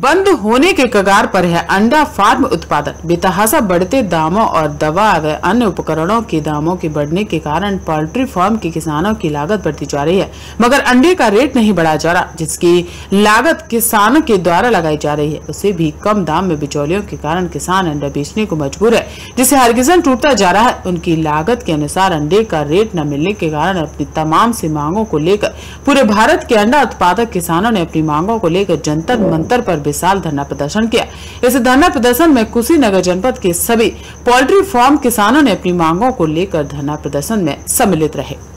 बंद होने के कगार पर है अंडा फार्म उत्पादन। बेतहाशा बढ़ते दामों और दवा व अन्य उपकरणों के दामों के बढ़ने के कारण पोल्ट्री फार्म के किसानों की लागत बढ़ती जा रही है, मगर अंडे का रेट नहीं बढ़ाया जा रहा, जिसकी लागत किसानों के द्वारा लगाई जा रही है। उसे भी कम दाम में बिचौलियों के कारण किसान अंडा बेचने को मजबूर है, जिससे हरगिजन टूटता जा रहा है। उनकी लागत के अनुसार अंडे का रेट न मिलने के कारण अपनी तमाम सी मांगों को लेकर पूरे भारत के अंडा उत्पादक किसानों ने अपनी मांगों को लेकर जंतर मंतर पर विशाल धरना प्रदर्शन किया। इस धरना प्रदर्शन में कुशीनगर जनपद के सभी पोल्ट्री फार्म किसानों ने अपनी मांगों को लेकर धरना प्रदर्शन में सम्मिलित रहे।